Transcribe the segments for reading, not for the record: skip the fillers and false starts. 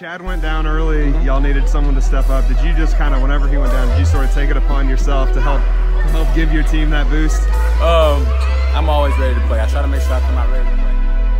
Chad went down early, y'all needed someone to step up. Did you just kind of, whenever he went down, did you sort of take it upon yourself to help give your team that boost? I'm always ready to play. I try to make sure I come out ready to play.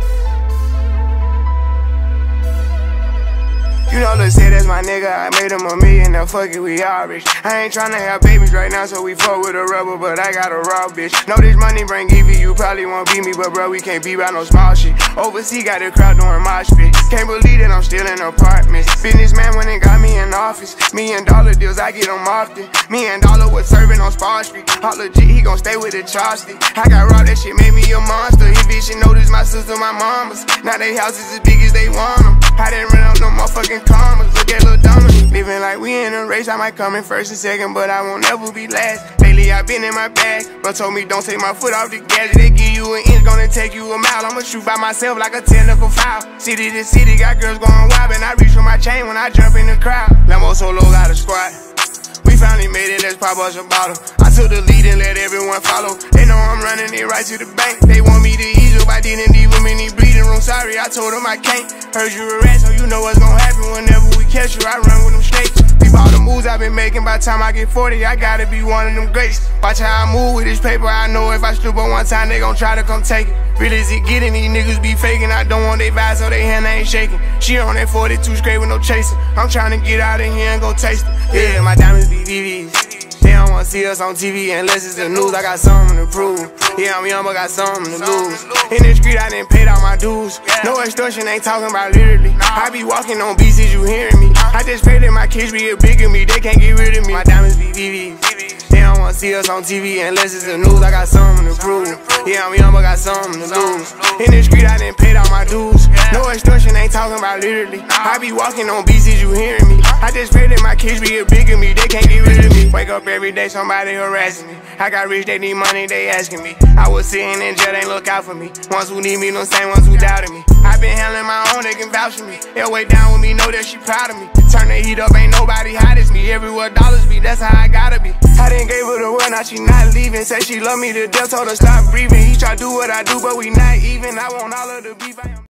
You know, let's say that's my nigga, I made him $1 million, now fuck it, we all rich. I ain't tryna have babies right now, so we fuck with a rubber, but I got a raw bitch. Know this money bring Evie, you probably won't beat me, but bro, we can't be about no small shit. Overseas got the crowd doing mosh pit. Can't believe that I'm still in apartments. Businessman went and got me in office. $1 million deals, I get them often. $1 million was serving on Spar Street. All legit, he gon' stay with the chopstick. I got raw, that shit made me a monster. His bitch should know this, my sister, my mamas. Now they houses as big as they want them. I didn't run up no motherfucking commas. Look at Lil Dominic. Living like we in a race. I might come in first and second, but I won't ever be last. Lately I been in my bag, but told me don't take my foot off the gas. They give you an inch, gonna take you a mile. I'ma shoot by myself like a technical foul. City to city, got girls going wild, and I reach for my chain when I jump in the crowd. Lambo Solo got a squad. We finally made it, let's pop us a bottle. I took the lead and let everyone follow. They know I'm running it right to the bank. They want me to ease up, I didn't leave them in the bleeding room. Sorry, I told them I can't. Heard you a rat, so you know what's gonna happen whenever we catch you. I run with them snakes. Peep all the moves I've been making. By the time I get 40, I gotta be one of them greats. Watch how I move with this paper. I know if I slip on one time, they gon' try to come take it. Really is it getting, these niggas be faking. I don't want they vibes, so they hand ain't shaking. She on that 42 straight with no chaser. I'm trying to get out of here and go taste it. Yeah, my diamonds be VVs. They don't wanna see us on TV unless it's the news. I got something to prove. Yeah, I'm young, but got something to lose. In the street, I didn't pay all my dues. No extortion, ain't talking about literally. I be walking on beats, is you hearing me? I just pray that my kids be a bigger me. They can't get rid of me. My diamonds be VVs. They don't wanna see us on TV unless it's the news. I got something to prove. Yeah, I'm young, but got something to lose. In the street, I didn't pay all my dues. No extortion, ain't talking about literally. I be walking on beats, is you hearing me? I just pray that my kids be a bigger me. They can't get rid of me. Wake up every day, somebody harassing me. I got rich, they need money, they asking me. I was sitting in jail, they look out for me. Ones who need me, them same ones who doubted me. I been handling my own, they can vouch for me. They'll way down with me, know that she proud of me. Turn the heat up, ain't nobody hot as me. Everywhere dollars be, that's how I gotta be. I didn't gave her the word, now she not leaving. Say she love me to death, told her stop breathing. He try to do what I do, but we not even. I want all of the beef.